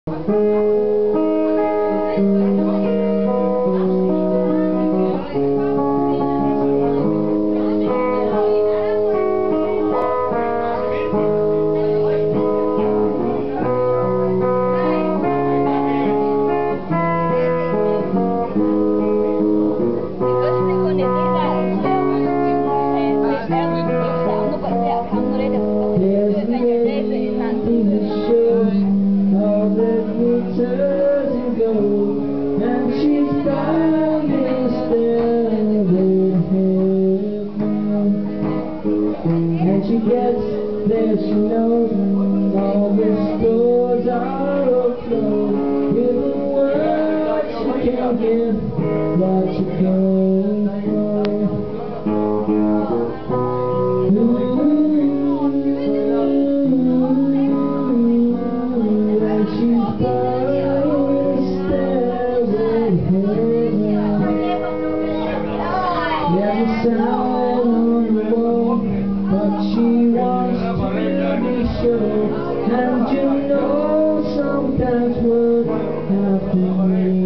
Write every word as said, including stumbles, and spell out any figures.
And she's found this stairway heaven. And she gets there, she knows all the stores are afloat. With a word she can give what she can for. And she's there's a sign on the wall, but she wants to be sure. And you know sometimes what happens.